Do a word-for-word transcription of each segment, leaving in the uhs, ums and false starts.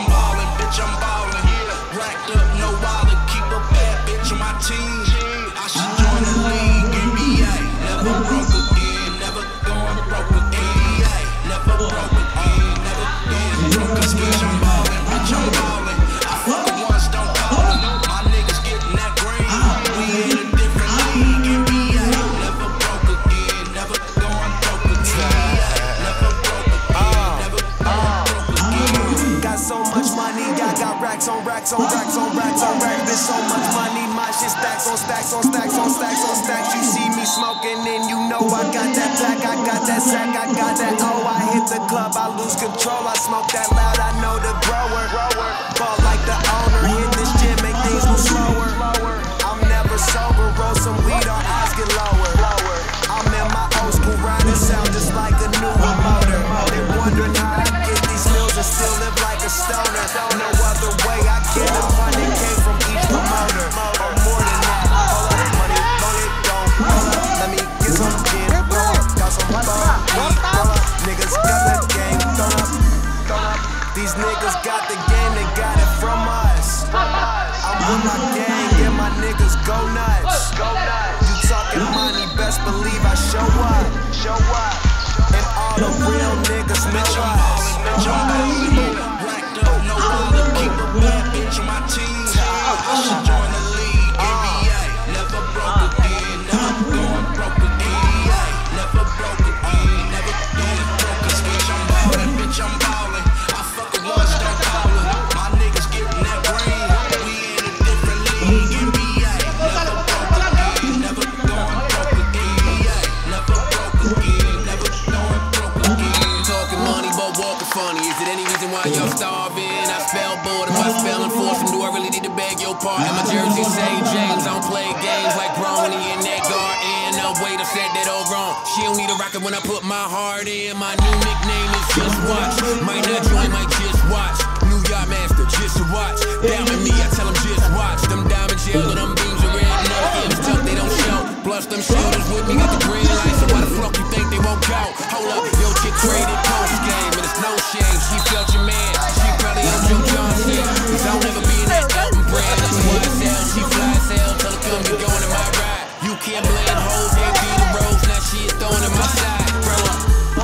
I'm ballin', bitch, I'm ballin'. Racked up, no wallet, keep a bad bitch on my team. I should join the league, N B A. Never broke again, never going broke again. Never broke again, never being broke. Cause bitch, I'm ballin', bitch, I'm ballin'. I fuck it once, don't call it. My niggas getting that green. We in a different league, N B A. Never broke again, never going broke again. Never broke again, never going broke again. Got so much money, I got racks on racks on racks on racks on racks. Bitch, so much money, my shit stacks on stacks on stacks on stacks on stacks. You see me smoking and you know I got that pack, I got that sack, I got that O. I hit the club, I lose control, I smoke that loud, I know the grower. Ball like the owner, hit this gym, make things move slower. I'm never sober, roll some weed, our eyes get lower. I'm in my old school riding, sound just like a newer motor. They wondering how I get these meals and still live like a stoner. No other way I get a hundred K from each promoter. Or more than that. Hold up, money, money, don't. Hold up, let me get some gin. Throw up, got some bone, weed, throw up. Niggas got that game, throw up, throw up. These niggas got the game, they got it from us. I'm with my gang and my niggas go nuts. You talking money, best believe I show up. Show up. And all the real niggas know Bitch, I'm us. ballin', bitch, I'm ballin'. Racked up, no wallet, keep a bad bitch on my team. I should join the league, N B A. Never broke again, never going broke again. Never broke again, never going broke. Cause bitch, I'm ballin', bitch, I'm ballin'. I fuck it once, don't call it. My niggas getting that green. We in a different league, N B A. Never broke again, never going broke again. Never broke again, never going broke again. Talking money, but walking funny. Is it any reason why y'all starving? I spell bored, am I spelling forcing? Do I really need to beg your pardon? And my jersey say James, I don't play games like Bronny in that garden. No way to set that all wrong. She don't need a rocket when I put my heart in. My new nickname is Just Watch. Might not join, might just watch. New York master, just watch. Down with me, I tell them just watch. Them diamond gel and them beams are red. No films tough, they don't show. Plus them shooters with me got the green light. So why the fuck you think they won't go? Hold up, yo chick traded post game. And it's no shame, she felt your man. She probably on Joe Johnson. Cause I'll never be in that Elton brand. That's why I sell, she fly sell. Tell her come get going in my ride. You can't blame hoes, they be the rose. Now she is throwing in my side. Grow up,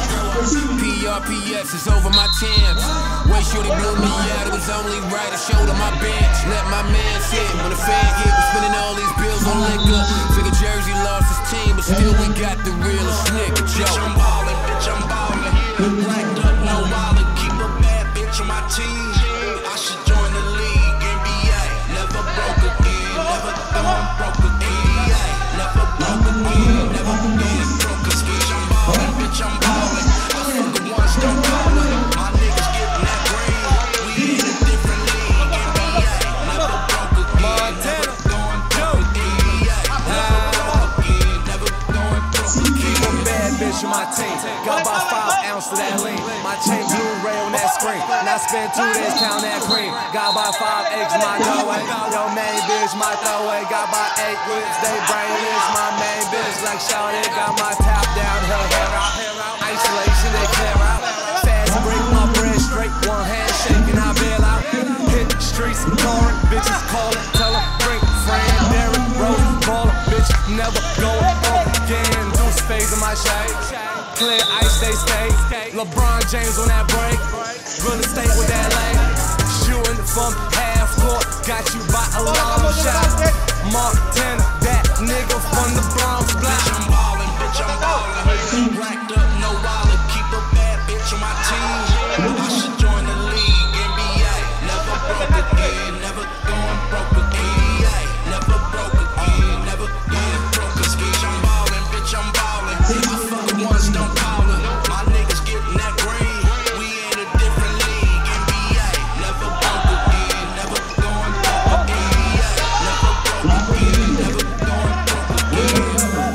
P R P S is over my Timbs. Way shorty blew me out, it was only right. I showed her my bench, let my man sit. When the fan hit, we're spending all these bills on liquor. Figure Jersey lost his team, but still we got the realest nigga. Bitch, Joe. I'm ballin', bitch, I'm ballin'. Racked up, no wallet, keep a bad bitch on my team. I should join the league, N B A. Never broke again, never going broke again. Never broke again, never being broke. Cause bitch, I'm ballin', bitch, I'm ballin'. I fuck it once, don't call it. My niggas getting that green. We in a different league, N B A. Never broke again, never going broke again. Never broke again, never going broke again. Keep a bad bitch on my team. Got about five ounces of that lean. My chain Blu-ray on that screen. And I spent two days count that cream. Got about five eggs in my doorway. Yo, main bitch, my throwaway. Got about eight whips, they brainless. My main bitch, like Shawty, got my top down, her hair out. Isolation, they clear out. Fast break, my bread straight. One hand shaking, I bail out. Hit the streets, touring, bitches calling. Tell her, bring friend, Derrick Rose, baller, bitch, never going broke again. Deuce phase in my shade. Clear ice, they stay. LeBron James on that break. Real estate with that lane. Shooting from half court. Got you by a long shot. Montana, that nigga from the Bronx block. Bitch, I'm ballin', bitch, I'm ballin'. Racked up, no wallet, keep a bad bitch on my team. I should join the league, N B A. Never broke again, never going broke again. Never broke again, never being broke. Cause bitch, I'm ballin', bitch, I'm ballin'. I fuck it once, don't call it. My niggas getting that green. We in a different league, N B A. Never broke again, never going broke again. Never broke again, never going broke again.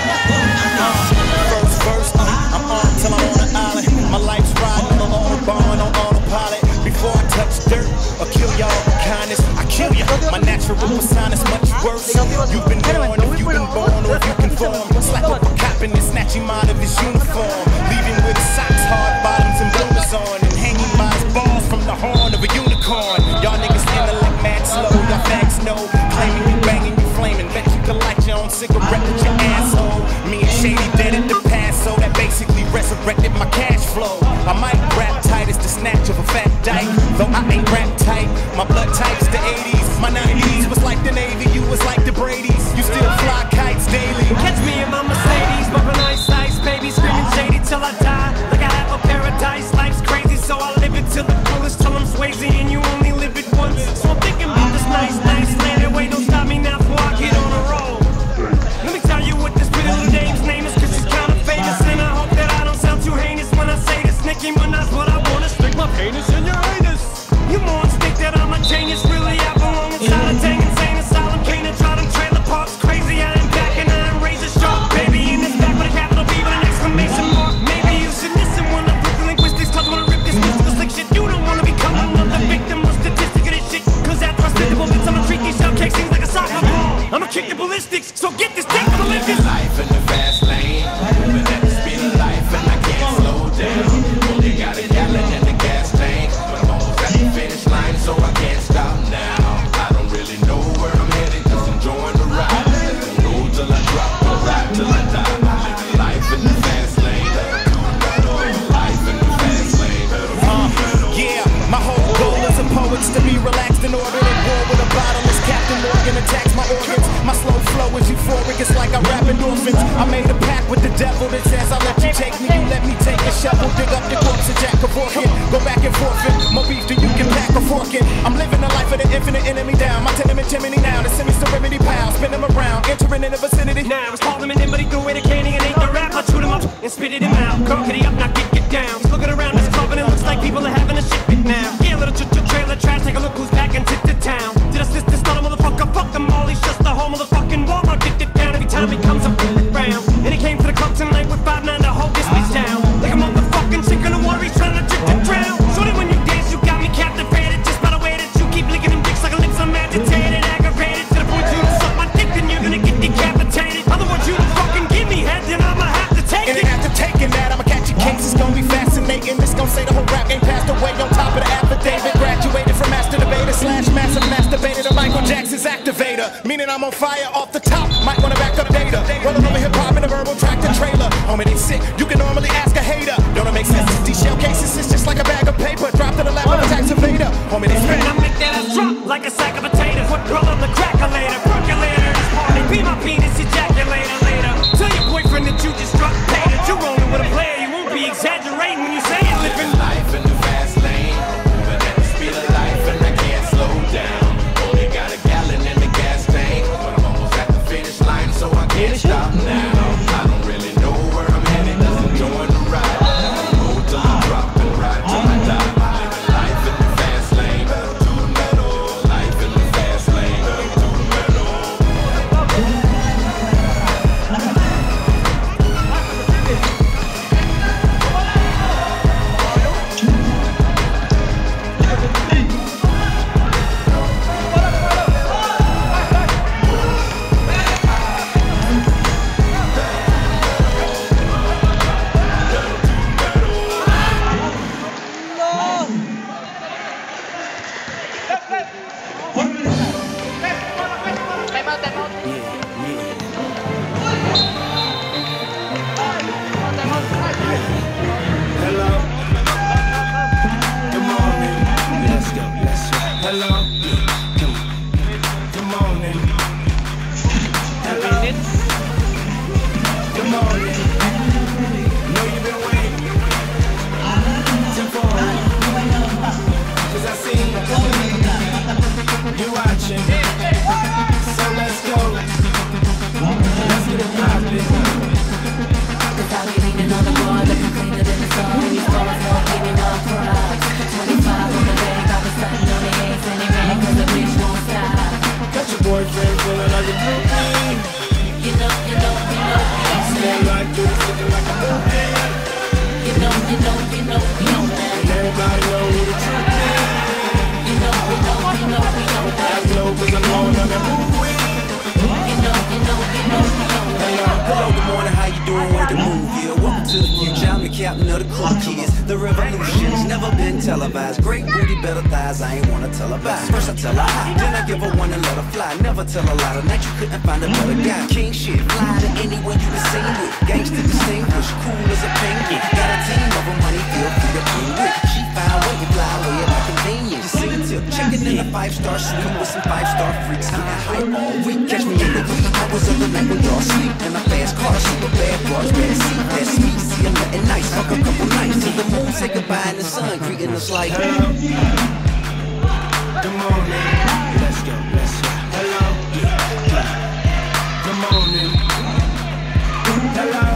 First verse, I'm on till I'm on the island. My life's riding, I'm on the bond. snatch him out of his uniform, leaving with his socks, hard bottoms, and bloomers on, and hanging by his balls from the horn of a unicorn. Y'all niggas intellect mad slow, y'all facts know, claiming you banging, you flaming. Bet you can light your own cigarette with your asshole. Me and Shady dead at the past, so that basically resurrected my cash flow. I might rap tight as the snatch of a fat dyke, though I ain't rap tight. My blood type's the eighties, my nineties was like the Navy, you was like the Brady's. You still fly kites daily. Catch me in my Mercedes, bumping ice ice, baby, screaming shady till I die. Like I have a paradise, life's crazy, so I live it till the fullest, till I'm Swayze, and you only live it once. So I'm thinking about this nice, nice land. Wait, don't stop me now before I get on a roll. Let me tell you what this pretty little dame's name is, cause she's kinda famous, and I hope that I don't sound too heinous when I say this. Nicki Minaj, what I wanna stick my penis in your anus. You morons think that I'm a genius, really I belong inside a dang insane asylum. Can't try them trailer parks crazy, I ain't back and I ain't razor sharp, baby. In this back with a capital B with an exclamation mark. Maybe you should listen when I flip the linguistics, cause when I rip this mystical slick shit, you don't wanna become another victim or statistic of this shit. Cause after I spit the bullets, I'ma treat these shell cakes things like a soccer ball. I'ma kick the ballistics, so get this thing for the Olympics. Life in the fast lane, moving at the speed of life, and I can't slow down. Only got a gallon in the gas tank, but I'm almost at the finish line, so I can't stop now. I don't really know where I'm headed, just enjoying the ride. Go till I drop, go ride till I die. I'm living life in the fast lane. Life in the fast lane. Uh, yeah, my whole goal as a poet's to be relaxed in orbit and war with a bottomless Captain Morgan attacks my organs. My slow flow is euphoric, it's like I rap endorphins. I made a pact with the devil that says I'll let you take me, you let me take a shovel, dig up the corpse of Jack Kevorkian. Go back and forth it, more beef than you can pack a fork in. I'm living the life of the infinite enemy down. My tenement chimney now, the semi-serenity pile, spin them around, entering in the vicinity. Now it's called him an but he threw away the candy and ate the rap. I chewed him up and spit it him out. Cockety up, now get get down. He's looking around this club and it looks like people are having a shit fit now. Yeah, little ch ch trailer trash, take a look who's back and tip the town. Did I assist this not a motherfucker? Fuck them all, he's just the whole motherfucking Walmart. Get it down every time he comes up round. And he came to the club tonight with five nine to hold this bitch down. Like a motherfucking chicken of war, he's trying to trick the drown. Shorty, when you dance, you got me captivated. Just by the way that you keep licking them dicks like a lips, I'm agitated, aggravated. To the point you don't suck my dick, then you're gonna get decapitated. Otherwise, you don't fucking give me head, then I'ma have to take And it. then after taking that, I'ma catch your case, it's gonna be fascinating. This gon' say the whole rap game passed away on top of the affidavit. Graduated from master debater slash massive masturbator to Michael Jackson's activator. Meaning I'm on fire off the top, might wanna back up data. Rolling over hip hop in a verbal tractor trailer. Homie, they sick, you can normally ask a hater. Don't it make sense? These shell cases, it's just like a bag of paper. Dropped in the lap of a tax evader. Homie, they spin. I make that ass drop like a sack of potatoes. What girl on the crackulator, percolator, this party. Be my penis ejaculator later. Tell your boyfriend that you just struck paid. You rolling with a player, you won't be exaggerating when you say it. Living Life in the fast lane, moving at the speed of life, and I can't slow down. Only got a gallon in the gas tank, but I'm almost at the finish line, so I can't stop now. I don't really know where I'm headed, just enjoying the ride. Go till I drop and ride till I die. Living life in the fast lane, to the metal. Life in the fast lane, to the metal. Boyfriend feeling like a groupie. You know, you know, you know, Smell like dudes looking like a movie. you know, you know, you know, you know that. And everybody know who the truth is. You know, you know, you know, you know that. I know cause I'm on on that movie. You know, you know, you know, you know that. Hello, good morning, how you doing with the movie? captain of the cool kids. The revolution's never been televised. Great booty, better thighs, I ain't wanna tell her bye. First I tell her hi, then I give her one and let her fly. Never tell a lie, tonight you couldn't find a better guy. King shit, fly to anyone you can sing with. Gangsta distinguished, cool as a penguin. Got a team of them, money, feel free to bring with. She found way to fly away at my convenience. Just sing tip, checking in a five-star suite with some five-star freaks. Getting hype all week, catch me in the wee hours of the night when y'all sleep. In a fast car, super bad bras, better see, that's me. See, I'm nothing nice, fuck a couple nights till the moon say goodbye and the sun greeting us like hello. Good morning. Let's go, let's go. Hello. Good morning. Hello.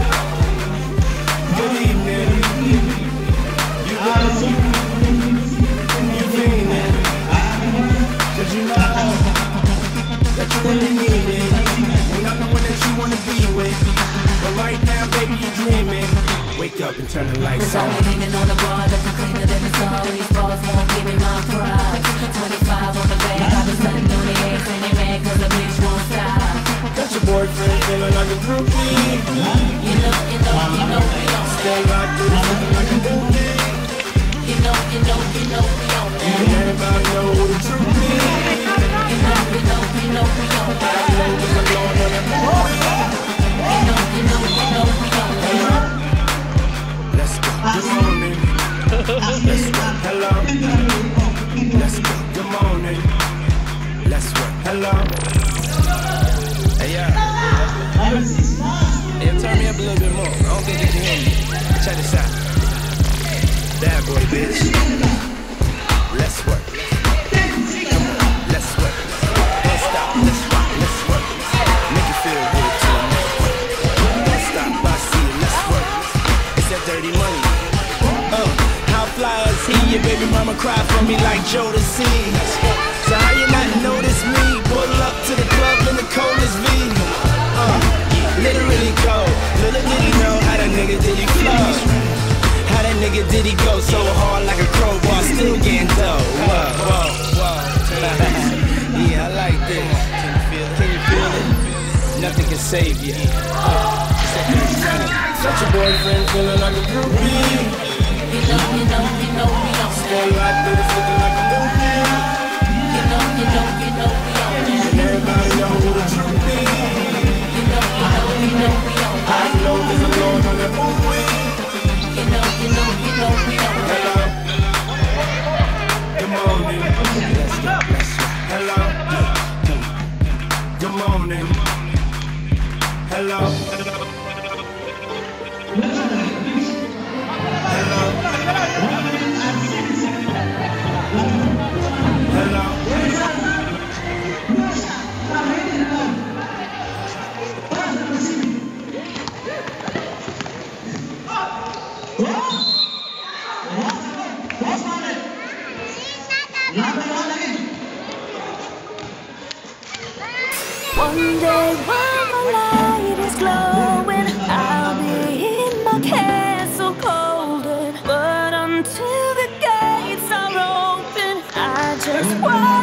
Good evening. You got me. You feeling? Cause you know that you really need it. And I'm the one that you wanna be with. But right now, baby, you're dreaming. Wake up and turn the lights on. I'm leaning on the bar, looking cleaner than the car. These balls won't give me my pride. twenty-five on the back, I've been stunting on the ass, and they mad cause the bitch won't stop. Got your boyfriend feeling like a groupie. You know, you know, you know, we don't Stay like this, looking like a groupie. You know, you know, you know, we don't And everybody know who the truth is. You know, you know, you know, we don't I know cause I'm going on that movie. You know, you know, you know, we don't Let's go. Good morning. Let's go. Hello. Let's go. Good morning. Let's go. Hello. Hey, yeah. Yeah, turn me up a little bit more. I don't think they can hear me. Check this out. Bad boy, bitch. Let's work. Come on. Let's work. Don't stop. Let's rock. Let's work. Make it feel good till I make it work. Don't stop. I see it. Let's work. It's that dirty money. Uh, how fly is he? Your baby mama cry for me like Jodeci. So how you not notice me? Pull up to the club in the coldest V. Uh, literally cold. Little did he know how that nigga did he flow. How that nigga did he go so hard like a crowbar, still getting dough. Whoa, whoa, whoa. Yeah, I like this. Can you feel it? Can you feel it? Nothing can save you. Uh, Such a boyfriend feeling like a groupie. You know, you know, you know, we don't Stay like this, looking like a movie. You know, you know, you know, we don't And everybody know who the truth is. You know, you know, you know, we don't I know there's a Lord on that movie. You know, you know, you know, we don't Hello. Good morning. Let's go, let's go. Hello. Good morning. Hello. Hello. One day when my light is glowing, I'll be in my castle golden. But until the gates are open, I just want